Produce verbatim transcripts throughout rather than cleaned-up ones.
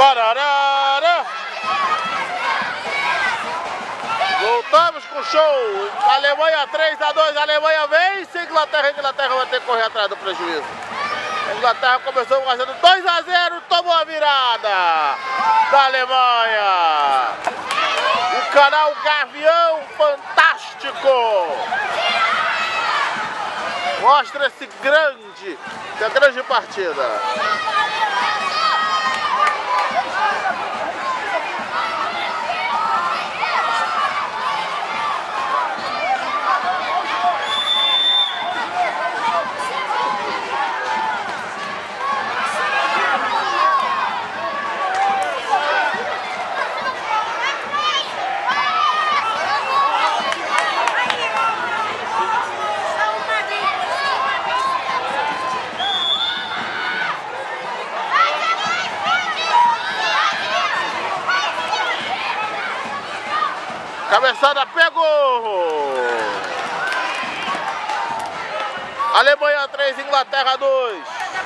Pararara! Voltamos com o show. Alemanha três a dois. Alemanha vence. Inglaterra. Inglaterra vai ter que correr atrás do prejuízo. A Inglaterra começou fazendo dois a zero. Tomou a virada da Alemanha. O canal Gavião Fantástico mostra esse grande, essa grande partida. Cabeçada pegou! Alemanha três, Inglaterra dois.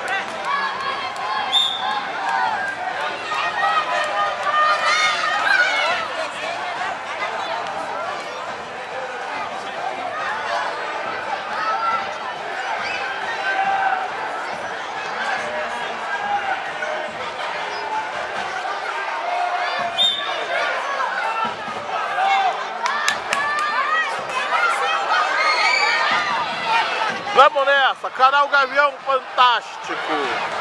Vamos nessa, canal Gavião Fantástico.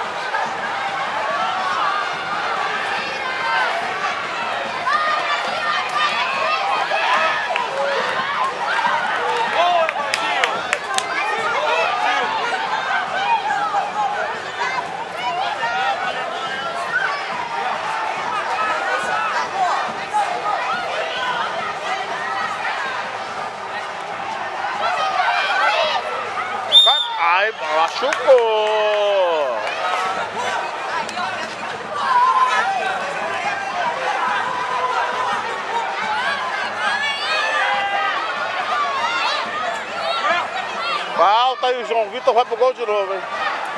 Ai, machucou! Falta e o João Vitor vai pro gol de novo, hein?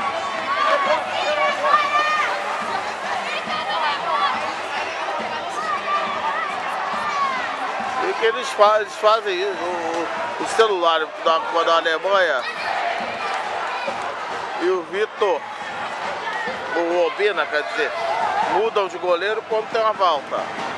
E que eles fazem, eles fazem isso, o, o celular da, da Alemanha. E o Vitor, o Obina, quer dizer, mudam de goleiro quando tem uma falta.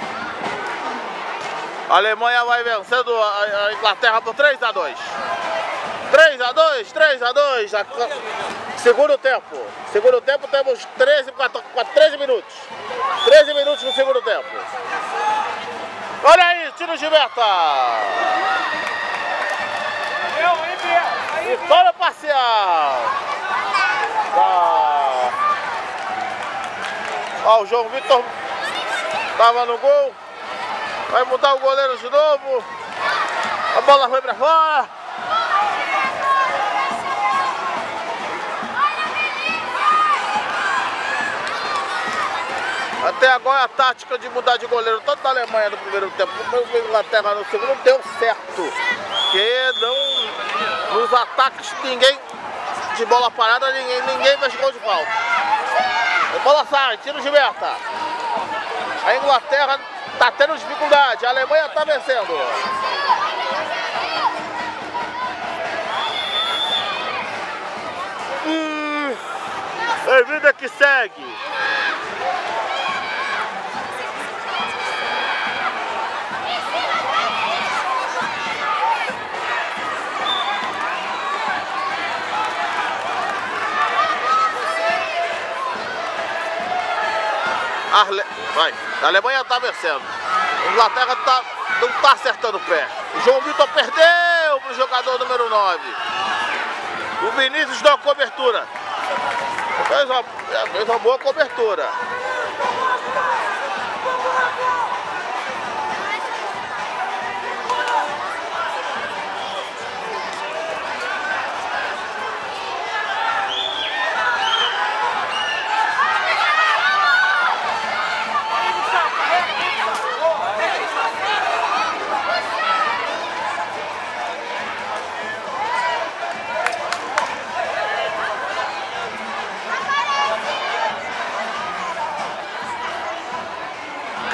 A Alemanha vai vencendo a Inglaterra por três a dois. três a dois, três a dois. Segundo tempo. Segundo tempo temos treze, treze minutos. treze minutos no segundo tempo. Olha aí, tiro de meta. Vitória parcial. Ah. Ó, o João Vitor tava no gol. Vai mudar o goleiro de novo. A bola foi pra fora. Até agora a tática de mudar de goleiro tanto da Alemanha no primeiro tempo como da Inglaterra no segundo deu certo. Porque não, nos ataques ninguém de bola parada, ninguém, ninguém faz gol de falta. A bola sai, tiro de meta. A Inglaterra tá tendo dificuldade, a Alemanha tá vencendo. Hum, é vida que segue. Arle... Vai. A Alemanha está vencendo. A Inglaterra tá... não está acertando o pé. O João Vitor perdeu para o jogador número nove. O Vinícius deu uma cobertura. Fez uma, fez uma boa cobertura.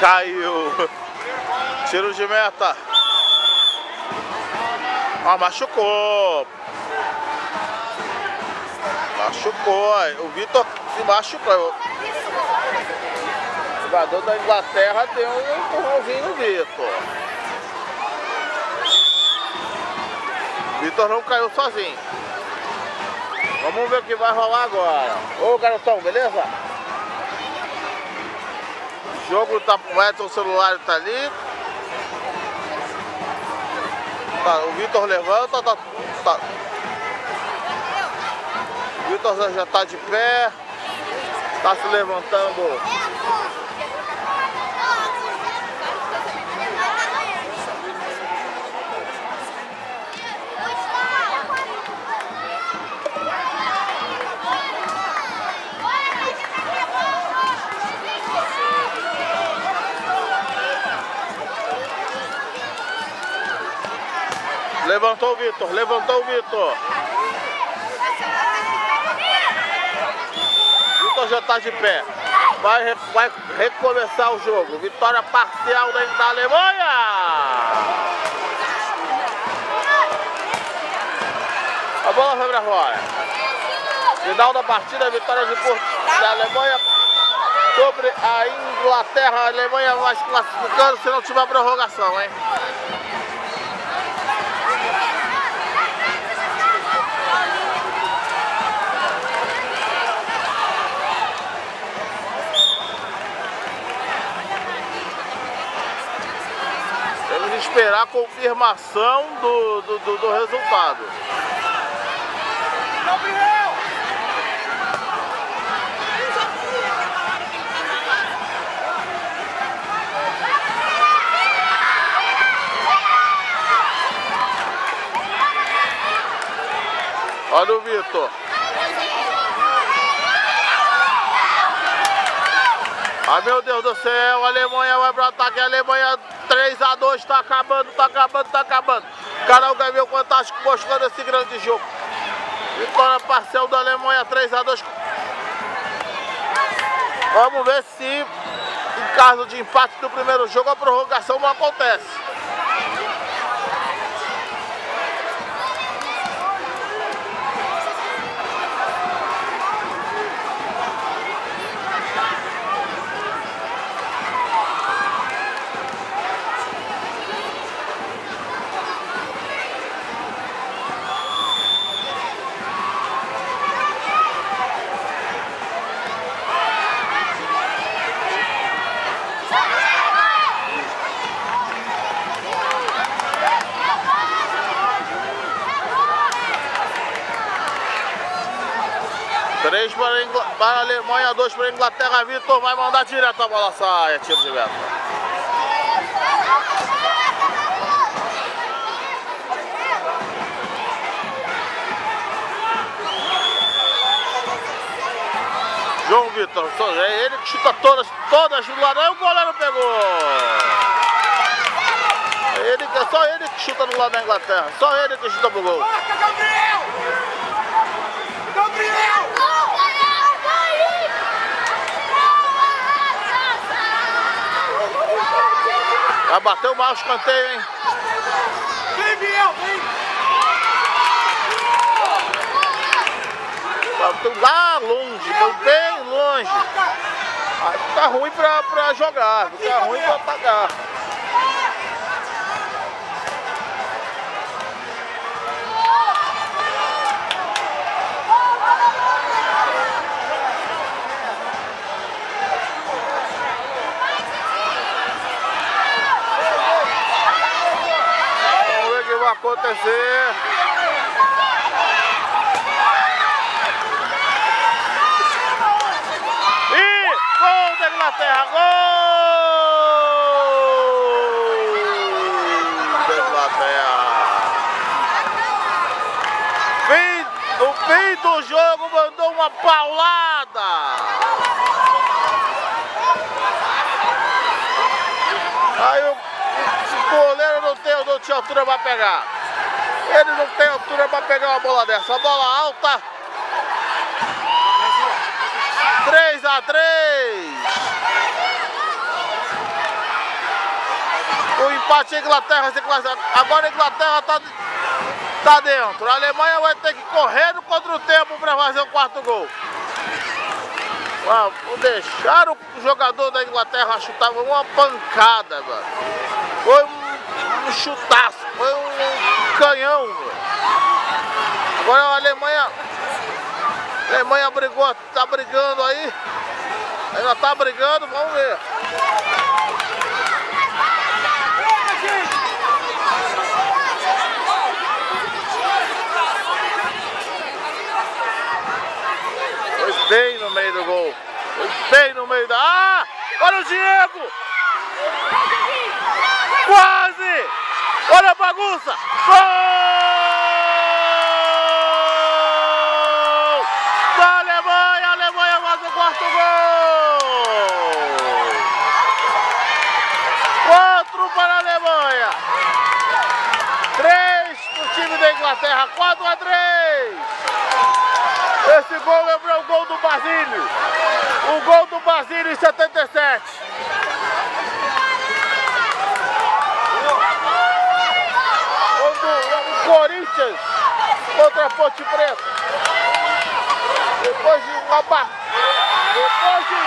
Caiu. Tiro de meta. Ah, machucou. Machucou. O Vitor se machucou. O jogador da Inglaterra deu um empurrãozinho no Vitor. O Vitor não caiu sozinho. Vamos ver o que vai rolar agora. Ô garotão, beleza? O jogo tá. O Edson celular tá ali. Tá, o Vitor levanta, tá, tá. O Vitor já tá de pé, tá se levantando. Levantou o Vitor, levantou o Vitor. Vitor já está de pé. Vai, vai recomeçar o jogo. Vitória parcial da, da Alemanha. A bola foi pra fora. Final da partida, vitória de Porto, da Alemanha sobre a Inglaterra. A Alemanha vai se classificando se não tiver prorrogação, hein? Esperar a confirmação do, do, do, do resultado. Gabriel! Olha o Vitor. Ai meu Deus do céu, a Alemanha vai pro ataque, a Alemanha três a dois, tá acabando, tá acabando, tá acabando. Canal Gavião Fantástico mostrando esse grande jogo. Vitória parcial da Alemanha, três a dois. Vamos ver se, em caso de empate do primeiro jogo, a prorrogação não acontece. três para, Ingl... para a Alemanha, dois para a Inglaterra. Vitor vai mandar direto a bola, sai, tiro de meta. João Vitor, é ele que chuta todas, todas do lado. Aí o goleiro pegou. Ele, é só ele que chuta do lado da Inglaterra, só ele que chuta pro gol. Já bateu mal o escanteio, hein? Vem, Biel, vem! Bateu lá longe, bem longe. Aí fica ruim pra, pra jogar, fica ruim pra atacar. Acontecer. E gol da Inglaterra, gol da Inglaterra. Fim, no fim do jogo mandou uma paulada. Aí o O goleiro não tem, não tinha altura para pegar. Ele não tem altura para pegar uma bola dessa. A bola alta. três a três. O empate a Inglaterra se classifica. Agora a Inglaterra tá, tá dentro. A Alemanha vai ter que correr contra o tempo para fazer o quarto gol. Ah, deixaram o jogador da Inglaterra chutar, foi uma pancada, mano. Foi um, um chutaço, foi um canhão, mano. Agora a Alemanha, a Alemanha brigou, tá brigando aí, ainda tá brigando, vamos ver. Foi bem no meio do gol. Foi bem no meio da... Ah! Olha o Diego! Quase! Olha a bagunça! Gol! Da Alemanha! A Alemanha faz o quarto gol! Quatro para a Alemanha! Três para o time da Inglaterra. Quatro a três! Esse gol lembrou o gol do Basílio. O gol do Basílio em setenta e sete. Quando o Corinthians contra a Ponte Preta. Depois de uma barra. Depois de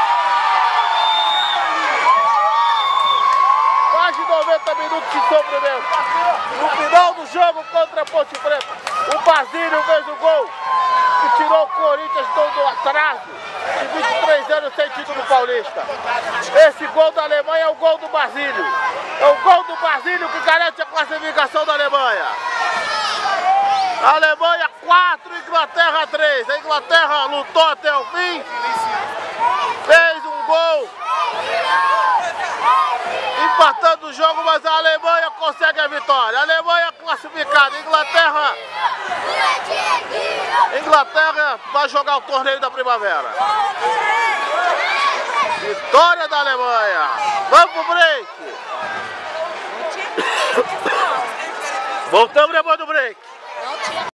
quase noventa minutos de sofrimento. No final do jogo contra a Ponte Preta, o Basílio fez o gol que tirou o Corinthians todo atraso de vinte e três anos sem título paulista. Esse gol da Alemanha é o gol do Basílio. É o gol do Basílio que garante a classificação da Alemanha. A Alemanha quatro, Inglaterra três. A Inglaterra lutou até o fim, fez um gol, empatando o jogo, mas a Alemanha consegue a vitória. A Alemanha classificada. Inglaterra Inglaterra vai jogar o torneio da primavera. Vitória da Alemanha. Vamos pro break. Voltamos depois do break.